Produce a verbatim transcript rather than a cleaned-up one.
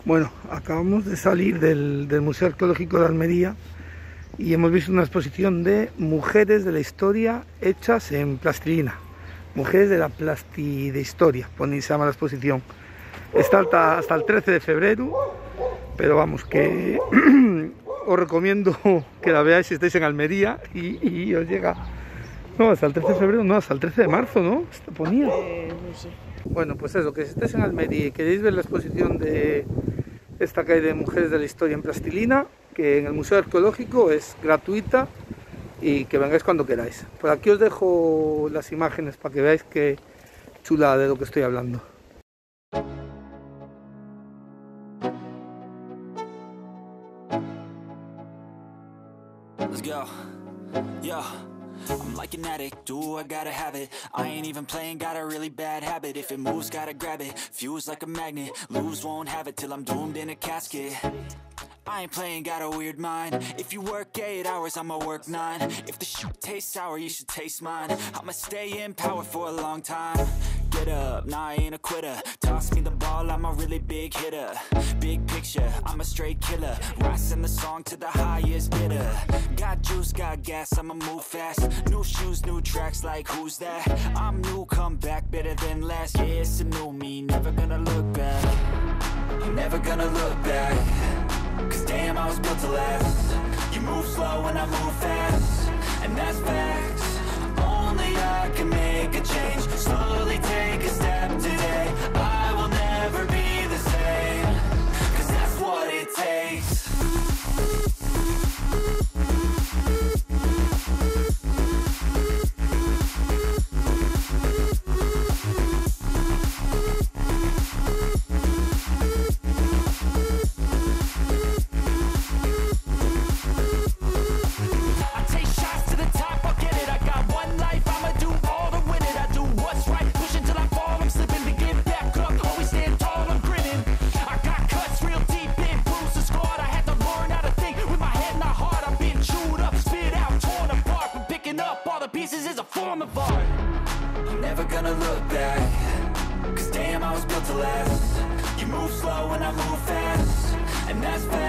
Bueno, acabamos de salir del, del Museo Arqueológico de Almería y hemos visto una exposición de mujeres de la historia hechas en plastilina. Mujeres de la Plastihistoria, se llama la exposición. Está hasta, hasta el trece de febrero, pero vamos, que os recomiendo que la veáis si estáis en Almería y, y os llega... No, hasta el trece de febrero, no, hasta el trece de marzo, ¿no? Está ponía. Eh, no sé. Bueno, pues eso, que si estáis en Almería y queréis ver la exposición de esta que hay de mujeres de la historia en plastilina, que en el Museo Arqueológico es gratuita y que vengáis cuando queráis. Por aquí os dejo las imágenes para que veáis qué chula de lo que estoy hablando. Let's go. Yo. I'm like an addict, do I gotta have it. I ain't even playing, got a really bad habit. If it moves, gotta grab it, fuse like a magnet. Lose, won't have it till I'm doomed in a casket. I ain't playing, got a weird mind. If you work eight hours, I'ma work nine. If the shoot tastes sour, you should taste mine. I'ma stay in power for a long time. Get up, nah, I ain't a quitter. Toss me the ball, I'm a really big hitter. Big picture, I'm a straight killer. Rising the song to the highest bidder. Got juice, got gas, I'ma move fast. New shoes, new tracks, like who's that? I'm new, come back, better than last. Yeah, it's a new me, never gonna look back. I'm never gonna look back. Cause damn, I was built to last. You move slow and I move fast, and that's facts. Only I can make a change. Slowly take a step today. I will never be the same. Cause that's what it takes. Never gonna look back. Cause damn, I was built to last. You move slow and I move fast, and that's fast.